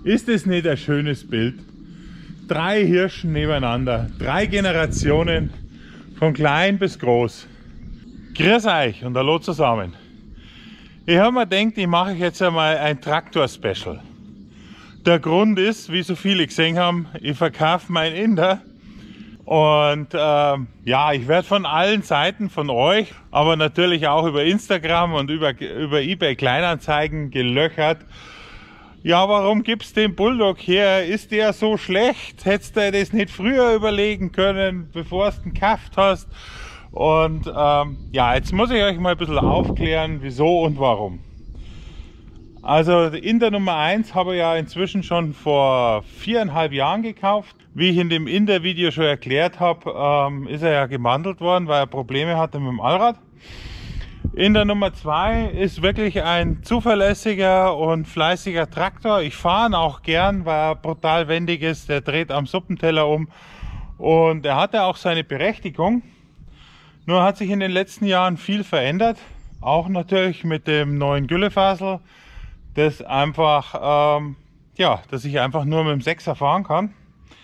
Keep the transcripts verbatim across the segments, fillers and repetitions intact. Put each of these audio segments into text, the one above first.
Ist es nicht ein schönes Bild? Drei Hirschen nebeneinander, drei Generationen, von klein bis groß. Grüß euch und hallo zusammen. Ich habe mir gedacht, ich mache jetzt einmal ein Traktor-Special. Der Grund ist, wie so viele gesehen haben, ich verkaufe mein Inder. Und ähm, ja, ich werde von allen Seiten von euch, aber natürlich auch über Instagram und über, über eBay Kleinanzeigen gelöchert. Ja, warum gibt's den Bulldog her? Ist der so schlecht? Hättest du das nicht früher überlegen können, bevor du ihn gekauft hast? Und ähm, ja, jetzt muss ich euch mal ein bisschen aufklären, wieso und warum. Also Inder Nummer eins habe ich ja inzwischen schon vor viereinhalb Jahren gekauft. Wie ich in dem Inder-Video schon erklärt habe, ähm, ist er ja gewandelt worden, weil er Probleme hatte mit dem Allrad. Inder Nummer zwei ist wirklich ein zuverlässiger und fleißiger Traktor. Ich fahre ihn auch gern, weil er brutal wendig ist. Der dreht am Suppenteller um und er hatte auch seine Berechtigung. Nur hat sich in den letzten Jahren viel verändert. Auch natürlich mit dem neuen Güllefasel, das einfach, ähm, ja, dass ich einfach nur mit dem Sechser fahren kann.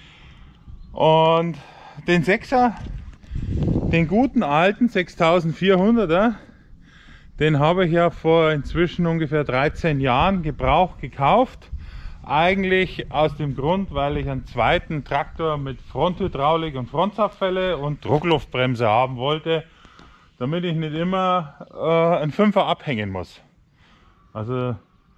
Und den Sechser, den guten alten sechstausendvierhunderter, den habe ich ja vor inzwischen ungefähr dreizehn Jahren gebraucht gekauft. Eigentlich aus dem Grund, weil ich einen zweiten Traktor mit Fronthydraulik und Frontzapfwelle und Druckluftbremse haben wollte, damit ich nicht immer äh, einen Fünfer abhängen muss. Also,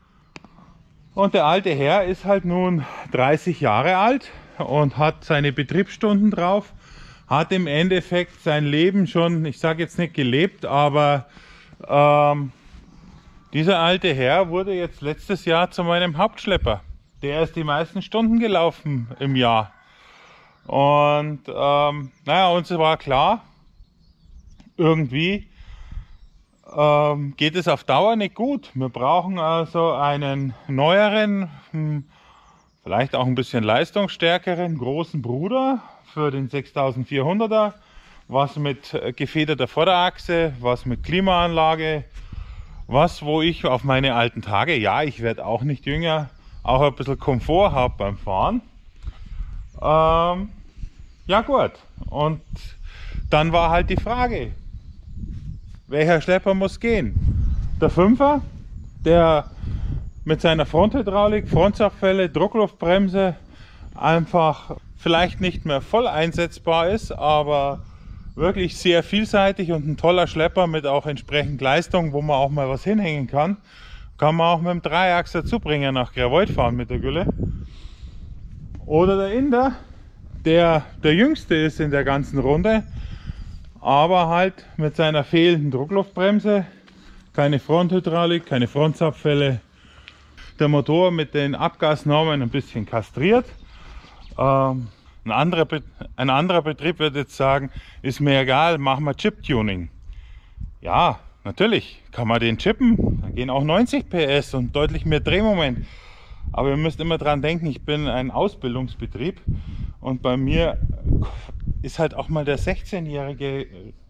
und der alte Herr ist halt nun dreißig Jahre alt und hat seine Betriebsstunden drauf, hat im Endeffekt sein Leben schon, ich sage jetzt nicht gelebt, aber ähm, dieser alte Herr wurde jetzt letztes Jahr zu meinem Hauptschlepper. Der ist die meisten Stunden gelaufen im Jahr. Und ähm, naja, uns war klar, irgendwie ähm, geht es auf Dauer nicht gut. Wir brauchen also einen neueren, hm, vielleicht auch ein bisschen leistungsstärkeren, großen Bruder für den sechstausendvierhunderter. Was mit gefederter Vorderachse, was mit Klimaanlage, was wo ich auf meine alten Tage, ja, ich werde auch nicht jünger, auch ein bisschen Komfort habe beim Fahren. Ähm, ja gut, und dann war halt die Frage, welcher Schlepper muss gehen? Der Fünfer, der mit seiner Fronthydraulik, Frontzapfwelle, Druckluftbremse einfach vielleicht nicht mehr voll einsetzbar ist, aber wirklich sehr vielseitig und ein toller Schlepper mit auch entsprechend Leistung, wo man auch mal was hinhängen kann. Kann man auch mit dem Dreiachser Zubringer nach Gravold fahren mit der Gülle. Oder der Inder, der der jüngste ist in der ganzen Runde, aber halt mit seiner fehlenden Druckluftbremse, keine Fronthydraulik, keine Frontzapfwelle, der Motor mit den Abgasnormen ein bisschen kastriert. Ähm, Ein anderer, ein anderer Betrieb wird jetzt sagen, ist mir egal, machen wir Chip-Tuning. Ja, natürlich kann man den chippen, dann gehen auch neunzig P S und deutlich mehr Drehmoment. Aber ihr müsst immer dran denken, ich bin ein Ausbildungsbetrieb und bei mir ist halt auch mal der sechzehnjährige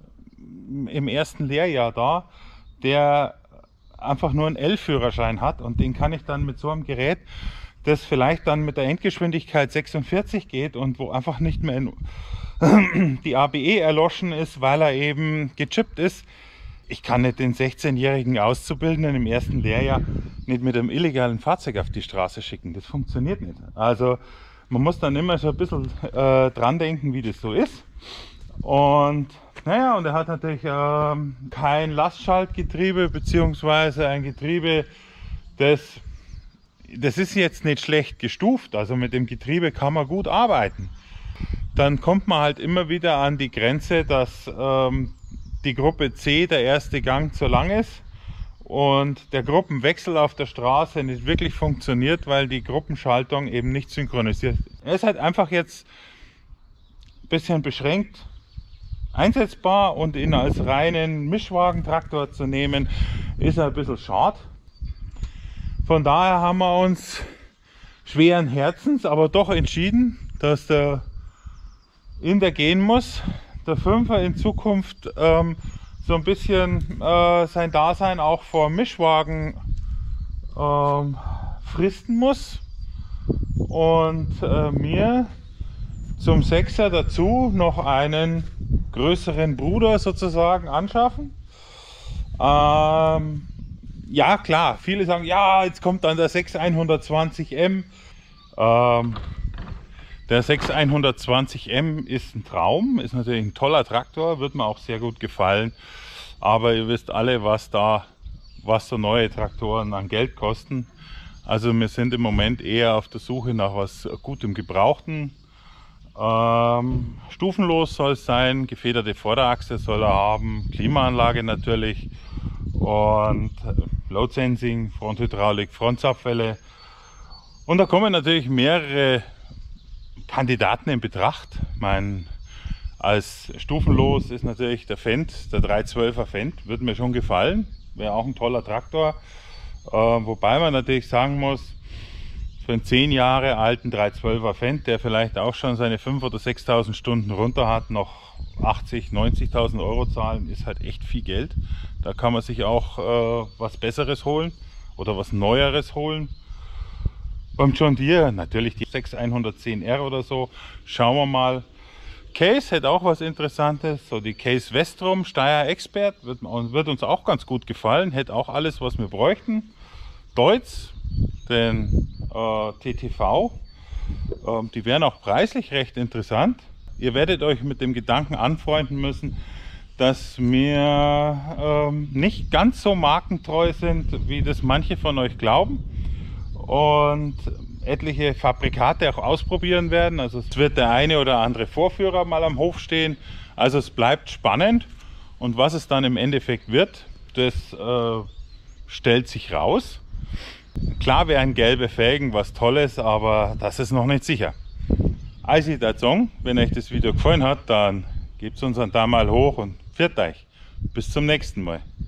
im ersten Lehrjahr da, der einfach nur einen L-Führerschein hat und den kann ich dann mit so einem Gerät, das vielleicht dann mit der Endgeschwindigkeit sechsundvierzig geht und wo einfach nicht mehr in die A B E erloschen ist, weil er eben gechippt ist. Ich kann nicht den sechzehnjährigen Auszubildenden im ersten Lehrjahr nicht mit einem illegalen Fahrzeug auf die Straße schicken. Das funktioniert nicht. Also man muss dann immer so ein bisschen äh, dran denken, wie das so ist. Und naja, und er hat natürlich ähm, kein Lastschaltgetriebe, beziehungsweise ein Getriebe, das Das ist jetzt nicht schlecht gestuft, also mit dem Getriebe kann man gut arbeiten. Dann kommt man halt immer wieder an die Grenze, dass ähm, die Gruppe C, der erste Gang, zu lang ist und der Gruppenwechsel auf der Straße nicht wirklich funktioniert, weil die Gruppenschaltung eben nicht synchronisiert ist. Er ist halt einfach jetzt ein bisschen beschränkt einsetzbar und ihn als reinen Mischwagentraktor zu nehmen, ist ein bisschen schade. Von daher haben wir uns schweren Herzens, aber doch entschieden, dass der Inder gehen muss. Der Fünfer in Zukunft ähm, so ein bisschen äh, sein Dasein auch vor Mischwagen ähm, fristen muss. und äh, mir zum Sechser dazu noch einen größeren Bruder sozusagen anschaffen. Ähm, ja klar, viele sagen, ja, jetzt kommt dann der sechs hundertzwanzig M. Ähm, der sechs hundertzwanzig M ist ein Traum, ist natürlich ein toller Traktor, wird mir auch sehr gut gefallen. Aber ihr wisst alle, was da, was so neue Traktoren an Geld kosten. Also wir sind im Moment eher auf der Suche nach was Gutem Gebrauchten. Ähm, stufenlos soll es sein, gefederte Vorderachse soll er haben, Klimaanlage natürlich und Load Sensing, Fronthydraulik, Frontzapfwelle. Und da kommen natürlich mehrere Kandidaten in Betracht. Ich meine, als stufenlos ist natürlich der Fendt, der dreihundertzwölfer Fendt, würde mir schon gefallen, wäre auch ein toller Traktor. Äh, wobei man natürlich sagen muss, für einen zehn Jahre alten dreihundertzwölfer Fendt, der vielleicht auch schon seine fünftausend oder sechstausend Stunden runter hat, noch achtzigtausend, neunzigtausend Euro zahlen, ist halt echt viel Geld. Da kann man sich auch äh, was Besseres holen oder was Neueres holen. Beim John Deere natürlich die sechs hundertzehn R oder so. Schauen wir mal. Case hätte auch was Interessantes. So die Case Vestrom Steyr Expert wird, wird uns auch ganz gut gefallen. Hätte auch alles, was wir bräuchten. Deutz, den äh, T T V. Ähm, die wären auch preislich recht interessant. Ihr werdet euch mit dem Gedanken anfreunden müssen, dass wir ähm, nicht ganz so markentreu sind, wie das manche von euch glauben. Und etliche Fabrikate auch ausprobieren werden. Also es wird der eine oder andere Vorführer mal am Hof stehen. Also es bleibt spannend. Und was es dann im Endeffekt wird, das äh, stellt sich raus. Klar wären gelbe Felgen was Tolles, aber das ist noch nicht sicher. Also der Song, wenn euch das Video gefallen hat, dann gebt uns einen Daumen mal hoch und pfiat euch. Bis zum nächsten Mal.